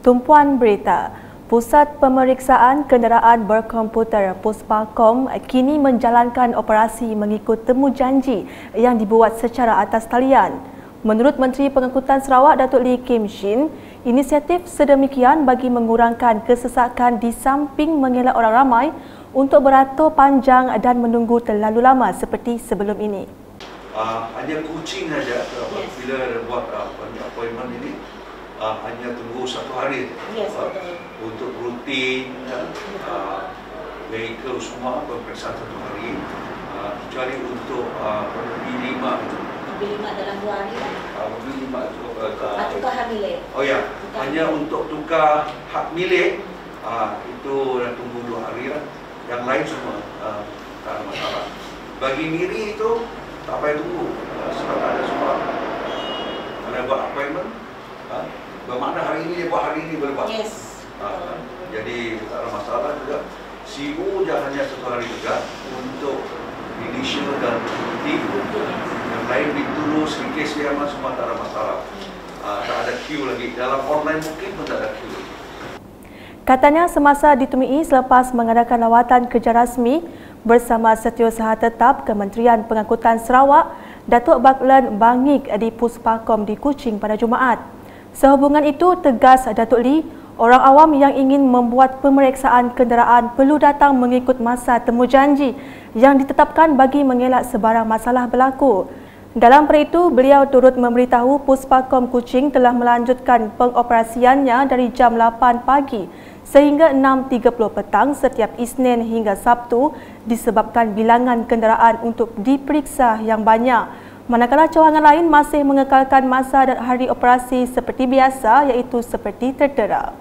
Tumpuan berita, Pusat Pemeriksaan Kenderaan Berkomputer Puspakom kini menjalankan operasi mengikut temujanji yang dibuat secara atas talian. Menurut Menteri Pengangkutan Sarawak Datuk Lee Kim Shin, inisiatif sedemikian bagi mengurangkan kesesakan di samping mengelak orang ramai untuk beratur panjang dan menunggu terlalu lama seperti sebelum ini. Hanya kucing saja bila buat appointment ini hanya tunggu 1 hari untuk rutin vehicle semua pemeriksaan 1 hari kecuali untuk B5 itu. B5 dalam 2 hari lah. B5 itu tukar hak milik. Oh ya, hanya untuk tukar hak milik itu dah tunggu 2 hari lah. Yang lain semua tak ada masalah. Bagi Miri itu tak payah tunggu sebab ada semua ada buat appointment. Bermakna hari ini dia buat, hari ini boleh buat. Yes. Jadi tak ada masalah juga. CU je hanya 1 hari juga untuk initial dan bukti. Yang lain ditulus, kes dia semua tak ada masalah. Tak ada queue lagi. Dalam online mungkin pun tak ada queue lagi. Katanya semasa ditemui selepas mengadakan lawatan kerja rasmi bersama Setiausaha Tetap Kementerian Pengangkutan Sarawak, Datuk Baklan Bangik di Puspakom di Kuching pada Jumaat. Sehubungan itu, tegas Datuk Lee, orang awam yang ingin membuat pemeriksaan kenderaan perlu datang mengikut masa temujanji yang ditetapkan bagi mengelak sebarang masalah berlaku. Dalam perkara itu, beliau turut memberitahu Puspakom Kuching telah melanjutkan pengoperasiannya dari jam 8 pagi sehingga 6.30 petang setiap Isnin hingga Sabtu disebabkan bilangan kenderaan untuk diperiksa yang banyak. Manakala cawangan lain masih mengekalkan masa dan hari operasi seperti biasa iaitu seperti tertera.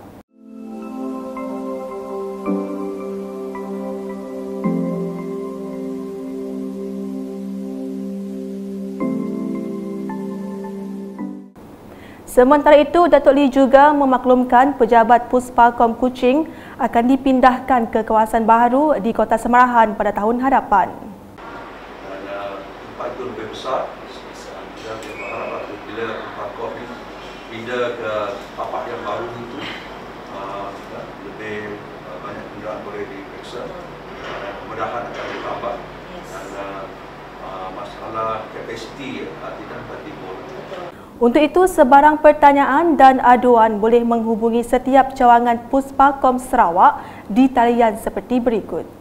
Sementara itu, Datuk Lee juga memaklumkan pejabat Puspakom Kuching akan dipindahkan ke kawasan baru di Kota Semarahan pada tahun hadapan. Tempat itu lebih besar. Dan kita berharap bila Puspakom ini pindah ke tapak yang baru itu lebih banyak kenderaan boleh diperiksa. Kemudahan akan ditambah dan masalah kapasiti tidak dapat timbul. Untuk itu, sebarang pertanyaan dan aduan boleh menghubungi setiap cawangan Puspakom Sarawak di talian seperti berikut.